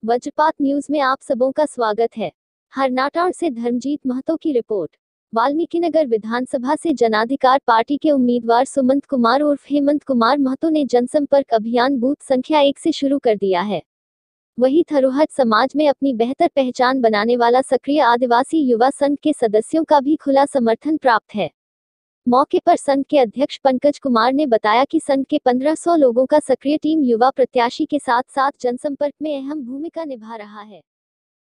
वज्रपात न्यूज में आप सबों का स्वागत है। हरनाटाड़ से धर्मजीत महतो की रिपोर्ट। वाल्मीकिनगर विधानसभा से जनाधिकार पार्टी के उम्मीदवार सुमंत कुमार उर्फ हेमंत कुमार महतो ने जनसंपर्क अभियान बूथ संख्या 1 से शुरू कर दिया है। वहीं थरोहट समाज में अपनी बेहतर पहचान बनाने वाला सक्रिय आदिवासी युवा संघ के सदस्यों का भी खुला समर्थन प्राप्त है। मौके पर संघ के अध्यक्ष पंकज कुमार ने बताया कि संघ के 1500 लोगों का सक्रिय टीम युवा प्रत्याशी के साथ साथ जनसंपर्क में अहम भूमिका निभा रहा है।